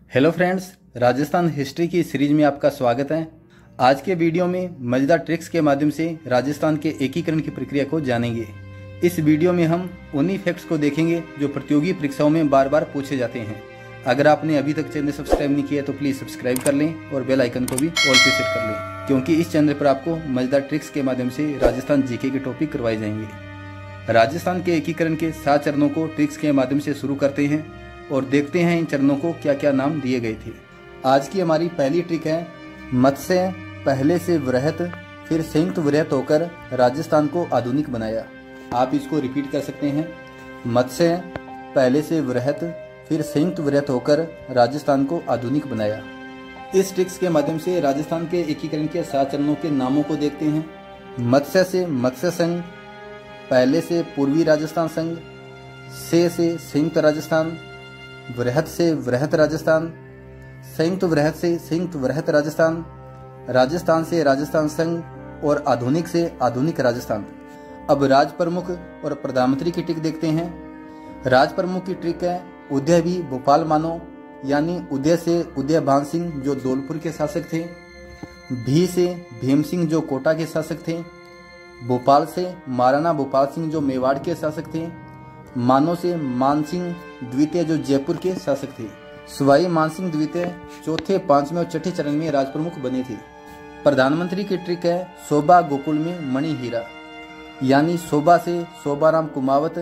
Hello friends, Rajasthan history की series में आपका स्वागत है। आज के वीडियो में मजेदार ट्रिक्स के माध्यम से राजस्थान के एकीकरण की प्रक्रिया को जानेंगे। इस वीडियो में हम उन्हीं फैक्ट्स को देखेंगे जो प्रतियोगी परीक्षाओं में बार बार पूछे जाते हैं। अगर आपने अभी तक चैनल सब्सक्राइब नहीं किया तो प्लीज़ सब्सक्राइब कर लें और बेल आइकन को भी ऑल पे सेट कर लें, क्योंकि इस चैनल पर आपको मजेदार ट्रिक्स के माध्यम से राजस्थान जीके के टॉपिक करवाए जाएंगे। राजस्थान के एकीकरण के 7 चरणों को ट्रिक्स के माध्यम से शुरू करते हैं और देखते हैं इन चरणों को क्या क्या नाम दिए गए थे। आज की हमारी पहली ट्रिक है मत्स्य पहले से वृहत फिर संयुक्त वृहत होकर राजस्थान को आधुनिक बनाया। आप इसको रिपीट कर सकते हैं। मत्स्य पहले से वृहत फिर संयुक्त वृहत होकर राजस्थान को आधुनिक बनाया। इस ट्रिक्स के माध्यम से राजस्थान के एकीकरण के 7 चरणों के नामों को देखते हैं। मत्स्य से मत्स्य संघ, पहले से पूर्वी राजस्थान संघ, से संयुक्त राजस्थान, वृहत से वृहत राजस्थान, संयुक्त वृहत से संयुक्त वृहत राजस्थान, राजस्थान से राजस्थान संघ और आधुनिक से आधुनिक राजस्थान। अब राज प्रमुख और प्रधानमंत्री की ट्रिक देखते हैं। राज प्रमुख की ट्रिक है उदय भी भोपाल मानो, यानी उदय से उदयभान सिंह जो धौलपुर के शासक थे, भी से भीम सिंह जो कोटा के शासक थे, भोपाल से महाराणा भोपाल सिंह जो मेवाड़ के शासक थे, मानो से मानसिंह द्वितीय जो जयपुर के शासक थे। सवाई मानसिंह द्वितीय चौथे, 5वें और 6ठे चरण में राजप्रमुख बने थे। प्रधानमंत्री की ट्रिक है शोभा गोकुल में मणि हीरा, यानी शोभा से शोभाराम कुमावत,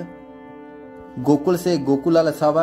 गोकुल से गोकुलाल असावा,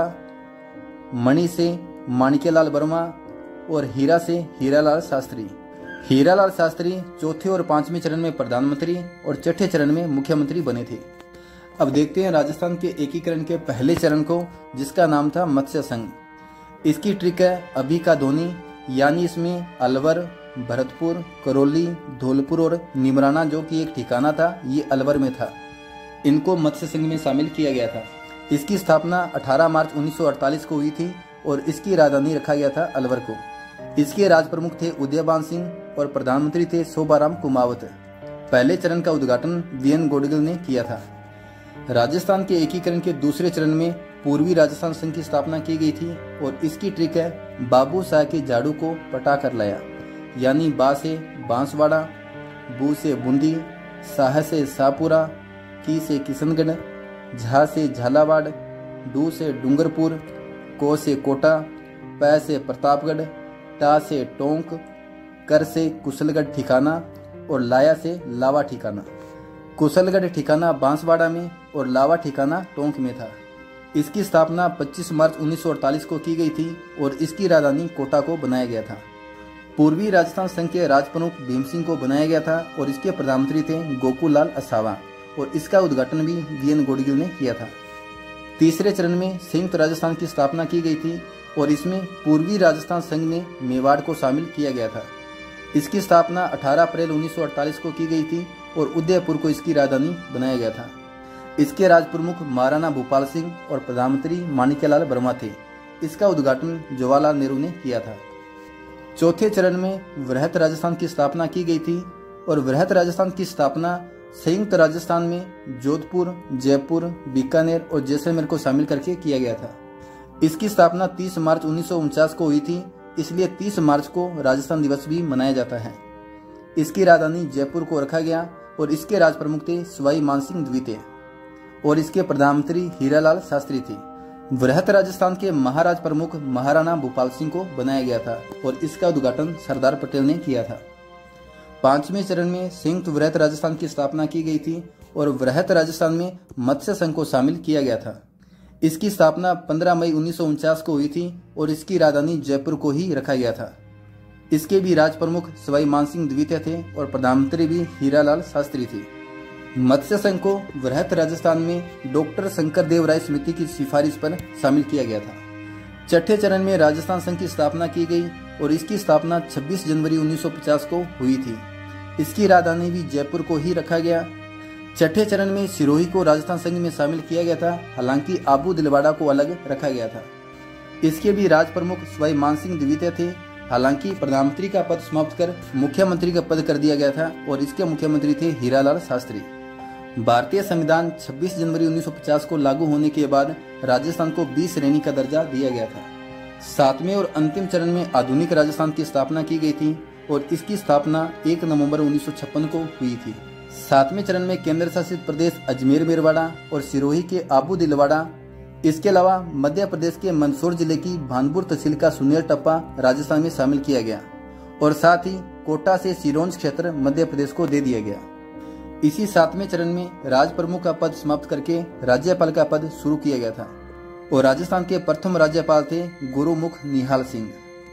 मणि से माणिक्यलाल वर्मा और हीरा से हीरालाल शास्त्री। हीरालाल शास्त्री चौथे और 5वें चरण में प्रधानमंत्री और 6ठे चरण में मुख्यमंत्री बने थे। अब देखते हैं राजस्थान के एकीकरण के पहले चरण को, जिसका नाम था मत्स्य संघ। इसकी ट्रिक है अभी का धोनी, यानी इसमें अलवर, भरतपुर, करौली, धौलपुर और निमराना जो कि एक ठिकाना था, ये अलवर में था। इनको मत्स्य संघ में शामिल किया गया था। इसकी स्थापना 18 मार्च 1948 को हुई थी और इसकी राजधानी रखा गया था अलवर को। इसके राज प्रमुख थे उदयभान सिंह और प्रधानमंत्री थे शोभाराम कुमावत। पहले चरण का उद्घाटन वीएन गोडगिल ने किया था। राजस्थान के एकीकरण के दूसरे चरण में पूर्वी राजस्थान संघ की स्थापना की गई थी और इसकी ट्रिक है बाबू शाह के झाड़ू को पटा कर लाया, यानी बा से बांसवाड़ा, बू से बूंदी, शाह से शाहपुरा, की से किशनगढ़, झा से झालावाड़, डू से डूंगरपुर, को से कोटा, पै से प्रतापगढ़, टा से टोंक, कर से कुशलगढ़ ठिकाना और लाया से लावा ठिकाना। कुशलगढ़ ठिकाना बांसवाड़ा में और लावा ठिकाना टोंक में था। इसकी स्थापना 25 मार्च 1948 को की गई थी और इसकी राजधानी कोटा को बनाया गया था। पूर्वी राजस्थान संघ के राजप्रमुख भीम सिंह को बनाया गया था और इसके प्रधानमंत्री थे गोकुलाल असावा और इसका उद्घाटन भी वीएन गोडगिल ने किया था। तीसरे चरण में संयुक्त राजस्थान की स्थापना की गई थी और इसमें पूर्वी राजस्थान संघ में मेवाड़ को शामिल किया गया था। इसकी स्थापना 18 अप्रैल 1948 को की गई थी और उदयपुर को इसकी राजधानी बनाया गया था। इसके राज प्रमुख महाराणा भोपाल सिंह और प्रधानमंत्री माणिक्यलाल वर्मा थे। इसका उद्घाटन जवाहरलाल नेहरू ने किया था। चौथे चरण में वृहत राजस्थान की स्थापना की गई थी और वृहत राजस्थान की स्थापना संयुक्त राजस्थान में जोधपुर, जयपुर, बीकानेर और जैसलमेर को शामिल करके किया गया था। इसकी स्थापना 30 मार्च 1949 को हुई थी, इसलिए 30 मार्च को राजस्थान दिवस भी मनाया जाता है। इसकी राजधानी जयपुर को रखा गया और इसके राज प्रमुख थे सवाई मानसिंह द्वितीय और इसके प्रधानमंत्री हीरालाल शास्त्री थे। वृहत राजस्थान के महाराज प्रमुख महाराणा भोपाल सिंह को बनाया गया था और इसका उद्घाटन सरदार पटेल ने किया था। 5वें चरण में संयुक्त वृहत राजस्थान की स्थापना की गई थी और वृहत राजस्थान में मत्स्य संघ को शामिल किया गया था। इसकी स्थापना 15 मई 1949 को हुई थी और इसकी राजधानी जयपुर को ही रखा गया था। इसके भी राज प्रमुख सवाई मानसिंह द्वितीय थे और प्रधानमंत्री भी हीरालाल शास्त्री थे। मत्स्य संघ को वृहत राजस्थान में डॉक्टर शंकर देव राय समिति की सिफारिश पर शामिल किया गया था। 6ठे चरण में राजस्थान संघ की स्थापना की गई और इसकी स्थापना 26 जनवरी 1950 को हुई थी। इसकी राजधानी भी जयपुर को ही रखा गया। 6ठे चरण में सिरोही को राजस्थान संघ में शामिल किया गया था, हालांकि आबू दिलवाड़ा को अलग रखा गया था। इसके भी राज प्रमुख सवाई मानसिंह द्वितीय थे, हालांकि प्रधानमंत्री का पद समाप्त कर मुख्यमंत्री का पद कर दिया गया था और इसके मुख्यमंत्री थे हीरालाल शास्त्री। भारतीय संविधान 26 जनवरी 1950 को लागू होने के बाद राजस्थान को 20 श्रेणी का दर्जा दिया गया था। सातवें और अंतिम चरण में आधुनिक राजस्थान की स्थापना की गई थी और इसकी स्थापना 1 नवंबर 1956 को हुई थी। सातवें चरण में केंद्र शासित प्रदेश अजमेर मेरवाड़ा और सिरोही के आबू दिलवाड़ा, इसके अलावा मध्य प्रदेश के मंदसौर जिले की भानपुर तहसील का सुनेल टप्पा राजस्थान में शामिल किया गया और साथ ही कोटा से सिरोंज क्षेत्र मध्य प्रदेश को दे दिया गया। इसी सातवें चरण में राज प्रमुख का पद समाप्त करके राज्यपाल का पद शुरू किया गया था और राजस्थान के प्रथम राज्यपाल थे गुरुमुख निहाल सिंह।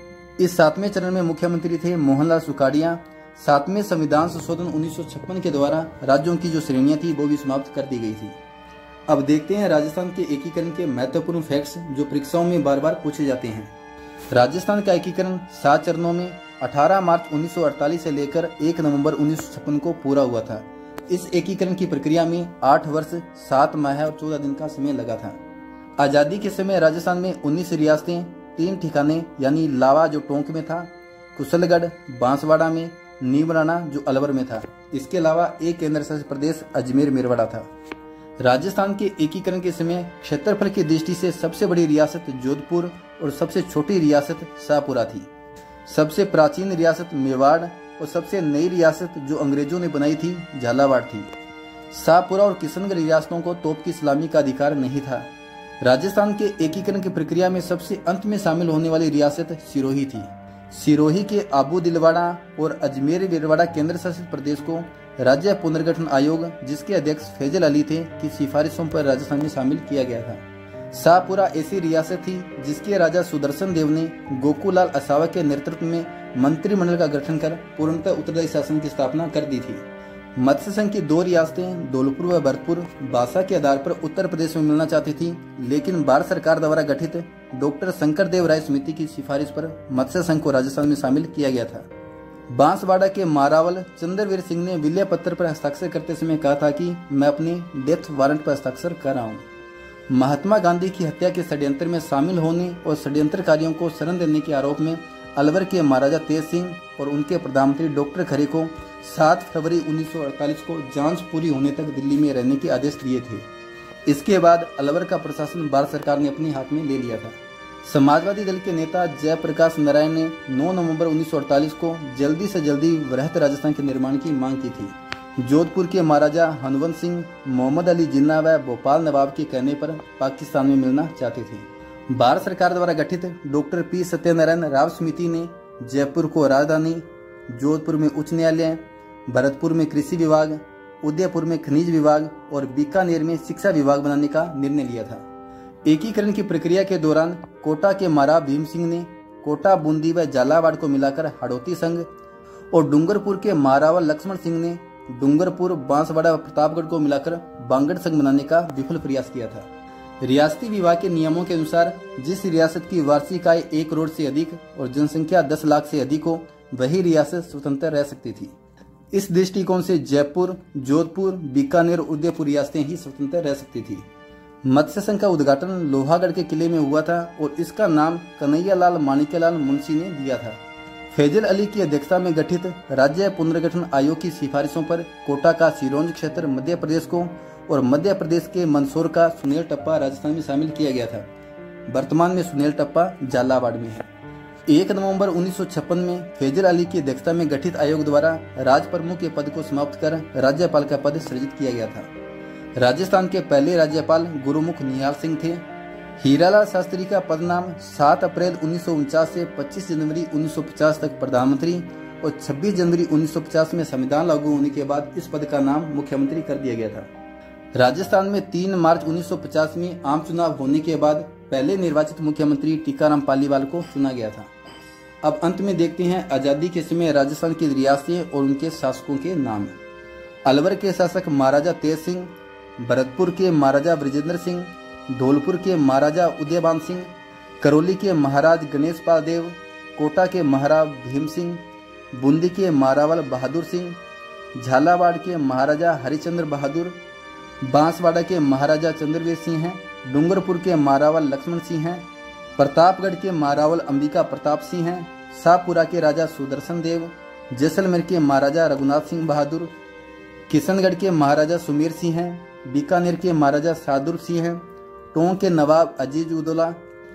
इस सातवें चरण में मुख्यमंत्री थे मोहनलाल सुखाड़िया। सातवें संविधान संशोधन 1956 के द्वारा राज्यों की जो श्रेणियां थी वो भी समाप्त कर दी गई थी। अब देखते हैं राजस्थान के एकीकरण के महत्वपूर्ण फैक्ट्स जो परीक्षाओं में बार बार पूछे जाते हैं। राजस्थान का एकीकरण 7 चरणों में 18 मार्च 1948 से लेकर 1 नवंबर 1956 को पूरा हुआ था। इस एकीकरण की प्रक्रिया में 8 वर्ष 7 माह और 14 दिन का समय लगा था। आजादी के समय राजस्थान में 19 रियासतें, 3 ठिकाने यानी लावा जो टोंक में था, कुशलगढ़ बांसवाड़ा में, नीमराना जो अलवर में था। इसके अलावा एक केंद्र शासित प्रदेश अजमेर मेरवाड़ा था। राजस्थान के एकीकरण के समय क्षेत्रफल की दृष्टि से सबसे बड़ी रियासत जोधपुर और सबसे छोटी रियासत शाहपुरा थी। सबसे प्राचीन रियासत मेवाड़ और सबसे नई रियासत जो अंग्रेजों ने बनाई थी झालावाड़ थी। शाहपुरा और किशनगढ़ रियासतों को तोप की सलामी का अधिकार नहीं था। राजस्थान के एकीकरण की प्रक्रिया में सबसे अंत में शामिल होने वाली रियासत सिरोही थी। सिरोही के आबू दिलवाड़ा और अजमेर मेरवाड़ा केंद्र शासित प्रदेश को राज्य पुनर्गठन आयोग, जिसके अध्यक्ष फैजल अली थे, की सिफारिशों पर राजस्थान में शामिल किया गया था। शाहपुरा ऐसी रियासत थी जिसके राजा सुदर्शन देव ने गोकुलाल असावा के नेतृत्व में मंत्रिमंडल का गठन कर पूर्णतः उत्तरदायी शासन की स्थापना कर दी थी। मत्स्य संघ की 2 रियासतें धौलपुर व भरतपुर भाषा के आधार पर उत्तर प्रदेश में मिलना चाहती थी, लेकिन भारत सरकार द्वारा गठित डॉक्टर शंकर देव राय समिति की सिफारिश पर मत्स्य संघ को राजस्थान में शामिल किया गया था। बांसवाड़ा के मारावल चंद्रवीर सिंह ने विलय पत्र पर हस्ताक्षर करते समय कहा था कि मैं अपने डेथ वारंट पर हस्ताक्षर कर रहा हूँ। महात्मा गांधी की हत्या के षड्यंत्र में शामिल होने और षड्यंत्रकारियों को शरण देने के आरोप में अलवर के महाराजा तेज सिंह और उनके प्रधानमंत्री डॉक्टर खरे को 7 फरवरी 1948 को जांच पूरी होने तक दिल्ली में रहने के आदेश दिए थे। इसके बाद अलवर का प्रशासन भारत सरकार ने अपने हाथ में ले लिया था। समाजवादी दल के नेता जयप्रकाश नारायण ने 9 नवंबर 1948 को जल्दी से जल्दी वृहत राजस्थान के निर्माण की मांग की थी। जोधपुर के महाराजा हनवंत सिंह मोहम्मद अली जिन्ना व भोपाल नवाब के कहने पर पाकिस्तान में मिलना चाहते थे। भारत सरकार द्वारा गठित डॉक्टर पी सत्यनारायण राव समिति ने जयपुर को राजधानी, जोधपुर में उच्च न्यायालय, भरतपुर में कृषि विभाग, उदयपुर में खनिज विभाग और बीकानेर में शिक्षा विभाग बनाने का निर्णय लिया था। एकीकरण की प्रक्रिया के दौरान कोटा के महाराज भीम सिंह ने कोटा, बूंदी व झालावाड़ को मिलाकर हाड़ौती संघ और डूंगरपुर के महारावल लक्ष्मण सिंह ने डूंगरपुर, बांसवाड़ा व प्रतापगढ़ को मिलाकर बांगड़ संघ बनाने का विफल प्रयास किया था। रियासती विभाग के नियमों के अनुसार जिस रियासत की वार्षिक आय 1 करोड़ से अधिक और जनसंख्या 10 लाख से अधिक हो, वही रियासत स्वतंत्र रह सकती थी। इस दृष्टिकोण से जयपुर, जोधपुर, बीकानेर और उदयपुर रियासतें ही स्वतंत्र रह सकती थी। मत्स्य संघ का उद्घाटन लोहागढ़ के किले में हुआ था और इसका नाम कन्हैयालाल माणिक्यलाल मुंशी ने दिया था। फैजल अली की अध्यक्षता में गठित राज्य पुनर्गठन आयोग की सिफारिशों पर कोटा का सिरोंज क्षेत्र मध्य प्रदेश को और मध्य प्रदेश के मंदसौर का सुनेल टप्पा राजस्थान में शामिल किया गया था। वर्तमान में सुनेल टप्पा झालावाड़ में है। 1 नवंबर 1956 में फैजल अली की अध्यक्षता में गठित आयोग द्वारा राज प्रमुख के पद को समाप्त कर राज्यपाल का पद सृजित किया गया था। राजस्थान के पहले राज्यपाल गुरुमुख निहाल सिंह थे। हीरालाल शास्त्री का पदनाम 7 अप्रैल 1949 से 25 जनवरी 1950 तक प्रधानमंत्री और 26 जनवरी 1950 में संविधान लागू होने के बाद इस पद का नाम मुख्यमंत्री कर दिया गया था। राजस्थान में 3 मार्च 1950 में आम चुनाव होने के बाद पहले निर्वाचित मुख्यमंत्री टीकाराम पालीवाल को चुना गया था। अब अंत में देखते हैं आजादी के समय राजस्थान की रियासतें और उनके शासकों के नाम। अलवर के शासक महाराजा तेज सिंह, भरतपुर के महाराजा ब्रजेंद्र सिंह, धौलपुर के महाराजा उदयभान सिंह, करौली के महाराज गणेश पाल देव, कोटा के महाराज भीम सिंह, बूंदी के महारावल बहादुर सिंह, झालावाड़ के महाराजा हरिचंद्र बहादुर, बांसवाड़ा के महाराजा चंद्रवीर सिंह हैं, डूंगरपुर के महारावल लक्ष्मण सिंह हैं, प्रतापगढ़ के महारावल अंबिका प्रताप सिंह हैं, शाहपुरा के राजा सुदर्शन देव, जैसलमेर के महाराजा रघुनाथ सिंह बहादुर, किशनगढ़ के महाराजा सुमेर सिंह हैं, बीकानेर के महाराजा शाहदुर सिंह हैं, टोंक के नवाब अजीज उदौला,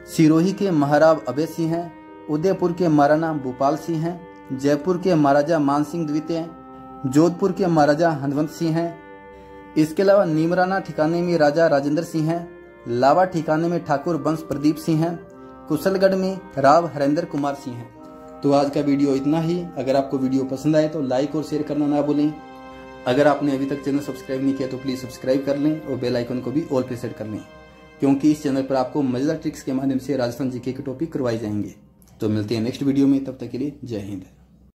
सिरोही के महाराव अभय सिंह हैं, उदयपुर के महाराणा भूपाल सिंह हैं, जयपुर के महाराजा मान सिंह द्वितीय, जोधपुर के महाराजा हनवंत सिंह हैं। इसके अलावा नीमराना ठिकाने में राजा राजेंद्र सिंह हैं, लावा ठिकाने में ठाकुर वंश प्रदीप सिंह हैं, कुशलगढ़ में राव हरेंद्र कुमार सिंह हैं। तो आज का वीडियो इतना ही। अगर आपको वीडियो पसंद आए तो लाइक और शेयर करना ना भूलें। अगर आपने अभी तक चैनल सब्सक्राइब नहीं किया तो प्लीज सब्सक्राइब कर लें और बेल आइकन को भी ऑल पे सेट कर लें, क्योंकि इस चैनल पर आपको मजेदार ट्रिक्स के माध्यम से राजस्थान जीके के टॉपिक करवाए जाएंगे। तो मिलते हैं नेक्स्ट वीडियो में, तब तक के लिए जय हिंद।